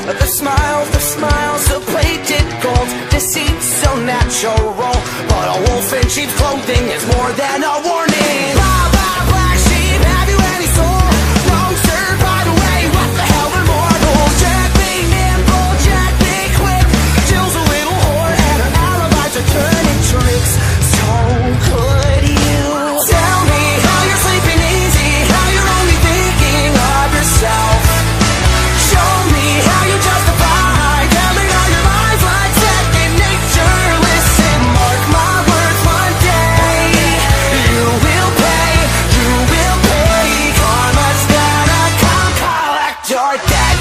The smiles, the plated gold, deceit so natural. But a wolf in sheep's clothing is more than a warning. Blah, blah, black sheep, have you any soul? No, sir, by the way, what the hell are mortals? Jack be nimble, Jack be quick. Jill's a little whore and her alibis are turning tricks. So could you tell me how you're sleeping easy, how you're only thinking of yourself? Show me how you justify telling all your lies like second nature. Listen, mark my words, one day you will pay, you will pay. Karma's gonna come collect your debt.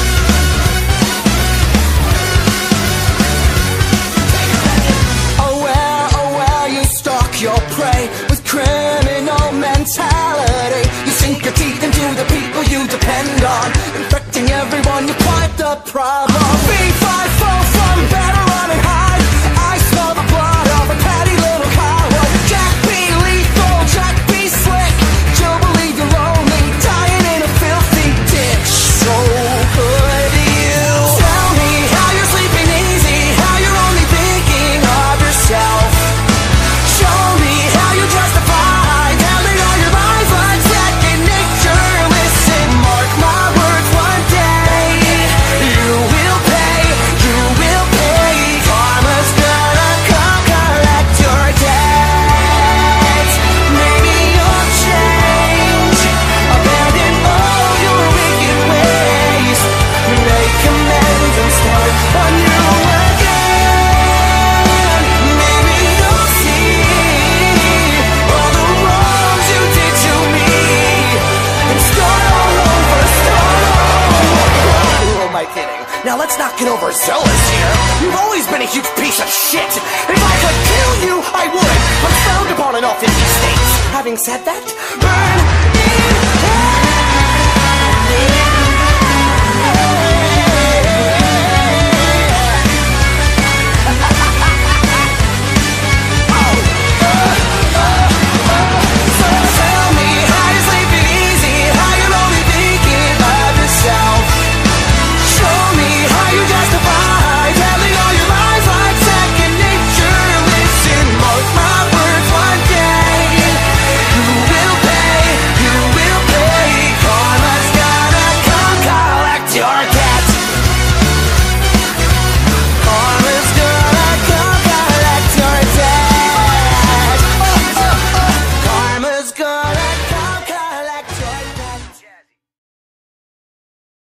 Oh well, you stalk your prey with criminal mentality. You sink your teeth into the people you depend on, infecting everyone, you quite the problem. B5 fall from better running high. I smell the blood of a petty little coward. Jack be lethal, Jack be slick. You'll believe you're lonely, dying in a filthy ditch. So could you tell me how you're sleeping easy, how you're only thinking of yourself? Show me how you justify telling all your lies like second nature. Listen, mark my words, one day you will pay, you will pay. Karma's gonna come collect your debt. Maybe you'll change, abandon all your wicked ways, make amends and start anew again. Maybe you'll see all the wrongs you did to me and start all over, start all over. Who am I kidding? Now let's not get overzealous here. You've always been a huge piece of shit. If I could kill you, I would. I'm frowned upon in all 50 states. Having said that, burn